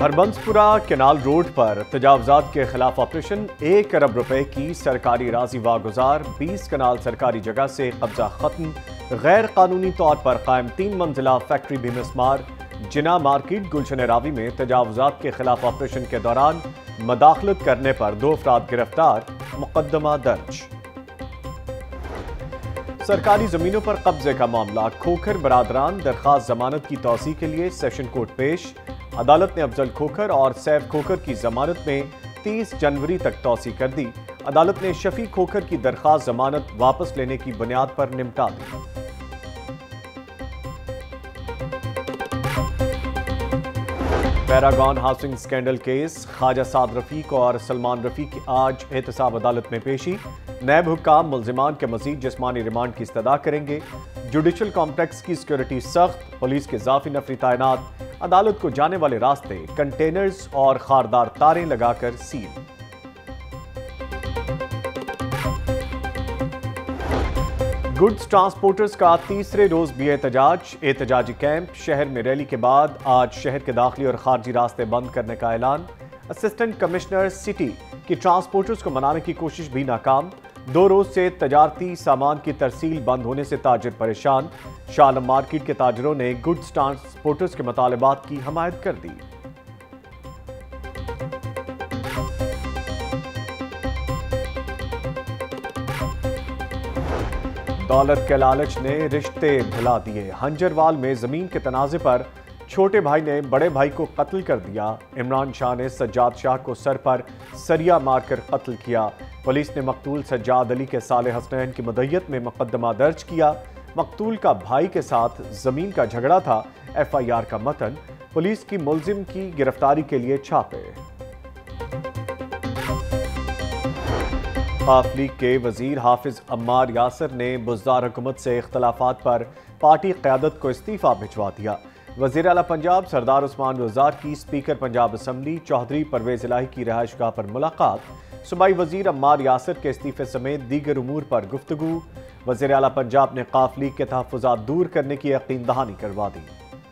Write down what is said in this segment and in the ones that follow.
ہربنسپورہ canal road پر تجاوزات کے خلاف operation 1 ارب روپے کی سرکاری اراضی واگزار 20 کنال سرکاری جگہ سے قبضہ ختم غیر قانونی طور پر قائم 3 منزلہ فیکٹری بھی مسمار جناح مارکیٹ گلشن راوی میں تجاوزات کے خلاف آپریشن کے دوران مداخلت کرنے پر 2 افراد گرفتار مقدمہ درج سرکاری زمینوں پر قبضے کا معاملہ کھوکھر برادران درخواست ضمانت کی توسیع کے لیے سیشن کورٹ پیش عدالت نے افضل کھوکھر اور سیف کھوکھر کی ضمانت میں 30 جنوری تک توسیع کر دی عدالت نے شفیع کھوکھر کی درخواست ضمانت واپس لینے کی بنیاد پر نمٹا دی Paragon housing scandal case Khawaja Saad Rafique اور سلمان رفیق کی آج احتساب عدالت میں پیشی نیب حکام ملزمان کے مزید جسمانی ریمانڈ کی استدعا کریں گے جوڈیشل کمپلیکس کی سیکیورٹی سخت پولیس کے اضافی نفری تعینات عدالت کو جانے والے راستے کنٹینرز اور خاردار تاریں لگا کر سیل گڈز ٹرانسپورٹرز کا تیسرے روز بھی احتجاجی کیمپ شہر میں ریلی کے بعد آج شہر کے داخلی اور خارجی راستے بند کرنے کا اعلان اسسٹنٹ کمشنر سٹی کی ٹرانسپورٹرز کو منانے کی کوشش بھی ناکام 2 روز سے تجارتی سامان کی ترسیل بند ہونے سے تاجر پریشان شاہ عالم مارکیٹ کے تاجروں نے گڈز ٹرانسپورٹرز کے مطالبات کی حمایت کر دی دولت کے لالچ نے رشتے بھلا دیے ہنجروال میں زمین کے تنازع پر چھوٹے بھائی نے بڑے بھائی کو قتل کر دیا عمران شاہ نے سجاد شاہ کو سر پر سریا مار کر قتل کیا پولیس نے مقتول سجاد علی کے صالح حسنین کی مدعیت میں مقدمہ درج کیا مقتول کا بھائی کے ساتھ زمین کا جھگڑا تھا ایف آئی آر کا متن پولیس کی ملزم کی گرفتاری کے لیے چھاپے قاف لیگ کے وزیر حافظ عمار یاسر نے بزدار حکومت سے اختلافات پر پارٹی قیادت کو استعفیٰ بھجوا دیا وزیر اعلیٰ پنجاب سردار عثمان رضار کی اسپیکر پنجاب اسمبلی چودھری پرویز الہی کی رہائش گاہ پر ملاقات صوبائی وزیر عمار یاسر کے استعفے سمیت دیگر امور پر گفتگو وزیر اعلیٰ پنجاب نے قاف لیگ کے تحفظات دور کرنے کی یقین دہانی کروا دی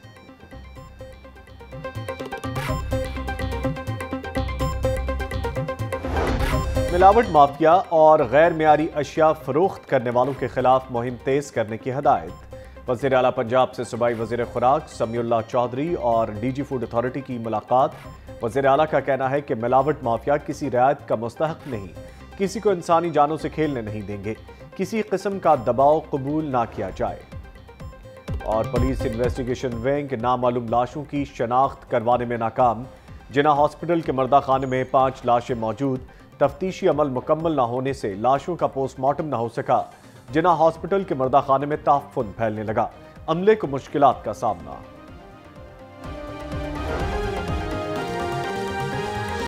ملاوٹ مافیا اور غیر معیاری اشیاء فروخت کرنے والوں کے خلاف مہم تیز کرنے کی ہدایت وزیر اعلیٰ پنجاب سے صوبائی وزیر خوراک سمیع اللہ چودھری اور ڈی جی فوڈ اتھارٹی کی ملاقات وزیر اعلیٰ کا کہنا ہے کہ ملاوٹ مافیا کسی رعایت کا مستحق نہیں کسی کو انسانی جانوں سے کھیلنے نہیں دیں گے کسی قسم کا دباؤ قبول نہ کیا جائے اور پولیس انویسٹیگیشن ونگ نامعلوم لاشوں کی شناخت کروانے میں ناکام جناح ہاسپٹل کے مردہ خانے میں 5 لاشیں موجود تفتیشی عمل مکمل نہ ہونے سے لاشوں کا پوسٹ مارٹم نہ ہو سکا جناح ہاسپٹل کے مردہ خانے میں تعفن پھیلنے لگا عملے کو مشکلات کا سامنا